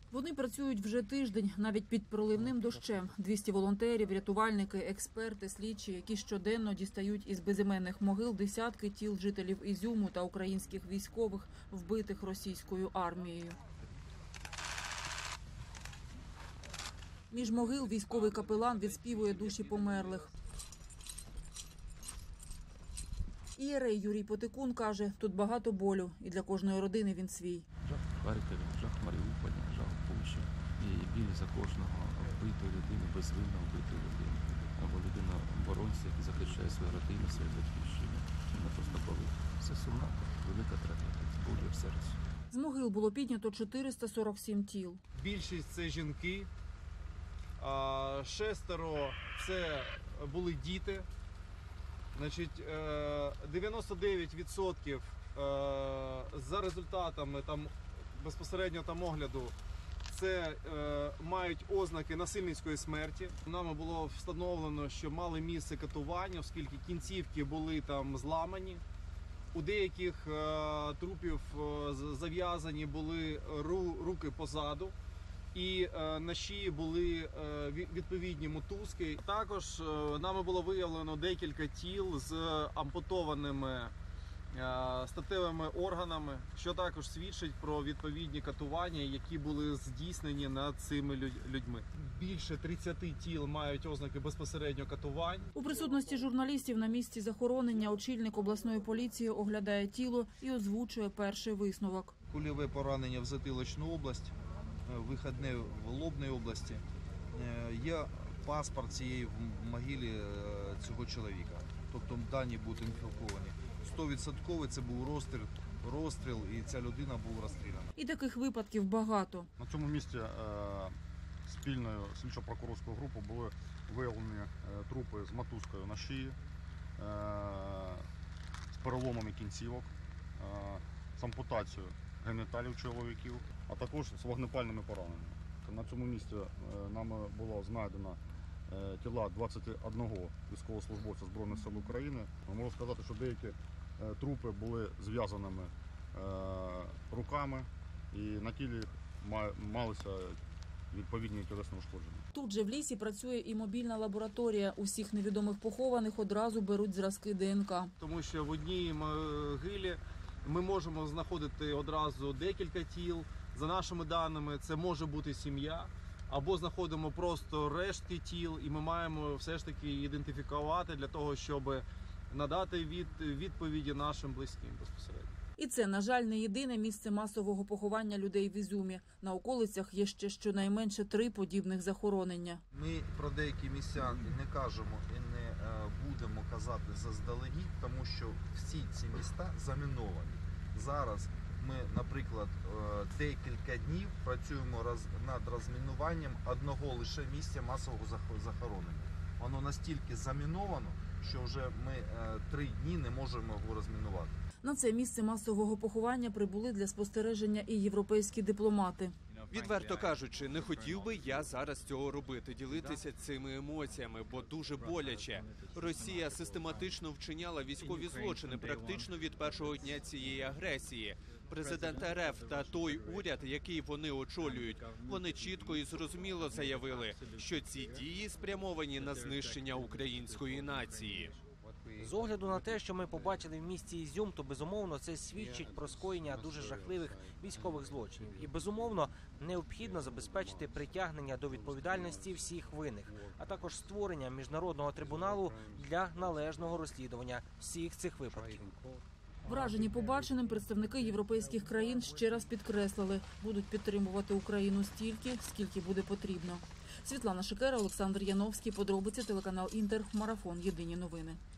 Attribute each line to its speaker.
Speaker 1: Вони працюють вже тиждень, навіть під проливним дощем. 200 волонтерів, рятувальники, експерти, слідчі, які щоденно дістають із безіменних могил десятки тіл жителів Ізюму та українських військових, вбитих російською армією. Між могил військовий капелан відспівує душі померлих. Ієрей Юрій Потикун каже, тут багато болю, і для кожної родини він свій.
Speaker 2: Жах в Харкові, жах в Маріуполі, жах в Бучі. І біль за кожного вбитої людини, безвинно вбитої людини. Або людина-оборонця, який захищає свою родину, свою батьківщину. Не просто болить. Це сумна, велика трагедія, болю в серці.
Speaker 1: З могил було піднято 447 тіл.
Speaker 3: Більшість – це жінки, 6 – це були діти. Значить, 99% за результатами безпосередньо огляду це мають ознаки насильницької смерті. Нами було встановлено, що мали місце катування, оскільки кінцівки були там зламані. У деяких трупів зав'язані були руки позаду. І на шиї були відповідні мотузки. Також нами було виявлено декілька тіл з ампутованими статевими органами, що також свідчить про відповідні катування, які були здійснені над цими людьми. Більше 30 тіл мають ознаки безпосередньо катувань.
Speaker 1: У присутності журналістів на місці захоронення очільник обласної поліції оглядає тіло і озвучує перший висновок.
Speaker 4: Кульове поранення в затилочну область, виходне в лобній області. Є паспорт цієї могилі цього чоловіка. Тобто дані будуть інфіковані. 100% це був розстріл і ця людина була розстріляна.
Speaker 1: І таких випадків багато.
Speaker 5: На цьому місці спільною слідчо-прокурорською групою були виявлені трупи з мотузкою на шиї, з переломами кінцівок, з ампутацією геніталів чоловіків, а також з вогнепальними пораненнями. На цьому місці нами було знайдено тіла 21 військовослужбовця Збройних сил України. Можу сказати, що деякі трупи були зв'язаними руками і на тілі малися відповідні тілесні ушкодження.
Speaker 1: Тут же в лісі працює і мобільна лабораторія. Усіх невідомих похованих одразу беруть зразки ДНК.
Speaker 3: Тому що в одній могилі ми можемо знаходити одразу декілька тіл. За нашими даними, це може бути сім'я. Або знаходимо просто рештки тіл, і ми маємо все ж таки ідентифікувати для того, щоб надати відповіді нашим близьким безпосередньо.
Speaker 1: І це, на жаль, не єдине місце масового поховання людей в Ізюмі. На околицях є ще щонайменше 3 подібних захоронення.
Speaker 4: Ми про деякі місця не кажемо і не будемо казати заздалегідь, тому що всі ці міста заміновані. Зараз ми, наприклад, декілька днів працюємо над розмінуванням одного лише місця масового захоронення. Воно настільки заміновано, що вже ми 3 дні не можемо його розмінувати.
Speaker 1: На це місце масового поховання прибули для спостереження і європейські дипломати.
Speaker 6: Відверто кажучи, не хотів би я зараз цього робити, ділитися цими емоціями, бо дуже боляче. Росія систематично вчиняла військові злочини практично від першого дня цієї агресії. Президент РФ та той уряд, який вони очолюють, вони чітко і зрозуміло заявили, що ці дії спрямовані на знищення української нації.
Speaker 7: З огляду на те, що ми побачили в місті Ізюм, то, безумовно, це свідчить про скоєння дуже жахливих військових злочинів. І, безумовно, необхідно забезпечити притягнення до відповідальності всіх винних, а також створення міжнародного трибуналу для належного розслідування всіх цих випадків.
Speaker 1: Вражені побаченим, представники європейських країн ще раз підкреслили, будуть підтримувати Україну стільки, скільки буде потрібно. Світлана Шикера, Олександр Яновський, подробиці, телеканал Інтер, Марафон, Єдині новини.